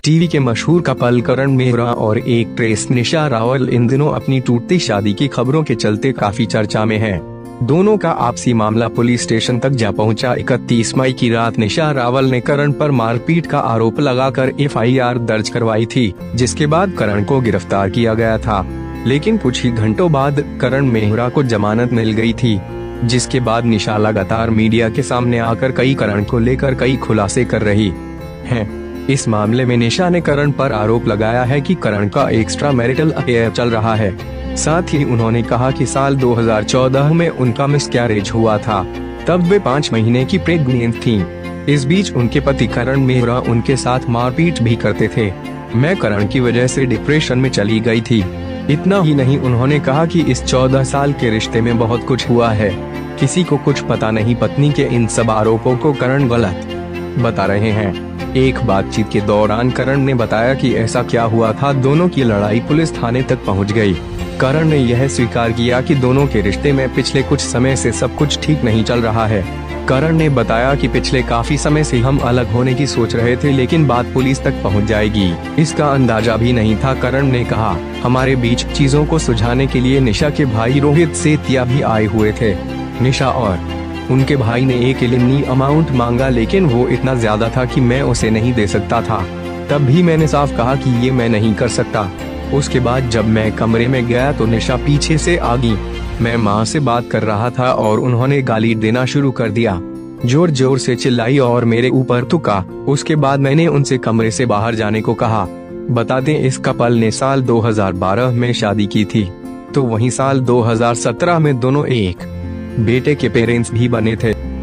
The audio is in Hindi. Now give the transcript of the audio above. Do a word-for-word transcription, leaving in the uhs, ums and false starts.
टीवी के मशहूर कपल करण मेहरा और एक्ट्रेस निशा रावल इन दिनों अपनी टूटती शादी की खबरों के चलते काफी चर्चा में हैं। दोनों का आपसी मामला पुलिस स्टेशन तक जा पहुंचा। इकतीस मई की रात निशा रावल ने करण पर मारपीट का आरोप लगाकर एफ आई आर दर्ज करवाई थी, जिसके बाद करण को गिरफ्तार किया गया था। लेकिन कुछ ही घंटों बाद करण मेहरा को जमानत मिल गई थी, जिसके बाद निशा लगातार मीडिया के सामने आकर कई करण को लेकर कई खुलासे कर रही है। इस मामले में निशा ने करण पर आरोप लगाया है कि करण का एक्स्ट्रा मैरिटल अफेयर चल रहा है। साथ ही उन्होंने कहा कि साल दो हज़ार चौदह में उनका मिसकैरेज हुआ था, तब वे पाँच महीने की प्रेग्नेंट थीं। इस बीच उनके पति करण मेहरा उनके साथ मारपीट भी करते थे। मैं करण की वजह से डिप्रेशन में चली गई थी। इतना ही नहीं, उन्होंने कहा कि इस चौदह साल के रिश्ते में बहुत कुछ हुआ है, किसी को कुछ पता नहीं। पत्नी के इन सब आरोपों को करण गलत बता रहे हैं। एक बातचीत के दौरान करण ने बताया कि ऐसा क्या हुआ था। दोनों की लड़ाई पुलिस थाने तक पहुंच गई। करण ने यह स्वीकार किया कि दोनों के रिश्ते में पिछले कुछ समय से सब कुछ ठीक नहीं चल रहा है। करण ने बताया कि पिछले काफी समय से हम अलग होने की सोच रहे थे, लेकिन बात पुलिस तक पहुंच जाएगी, इसका अंदाजा भी नहीं था। करण ने कहा, हमारे बीच चीजों को सुलझाने के लिए निशा के भाई रोहित सेतिया भी आए हुए थे। निशा और उनके भाई ने एक इलिमनी अमाउंट मांगा, लेकिन वो इतना ज्यादा था कि मैं उसे नहीं दे सकता था। तब भी मैंने साफ कहा कि ये मैं नहीं कर सकता। उसके बाद जब मैं कमरे में गया तो निशा पीछे से आ गई। मैं माँ से बात कर रहा था और उन्होंने गाली देना शुरू कर दिया, जोर जोर से चिल्लाई और मेरे ऊपर थूका। उसके बाद मैंने उनसे कमरे से बाहर जाने को कहा। बता दें, इस कपल ने साल दो हज़ार बारह में शादी की थी, तो वहीं साल दो हज़ार सत्रह में दोनों एक बेटे के पेरेंट्स भी बने थे।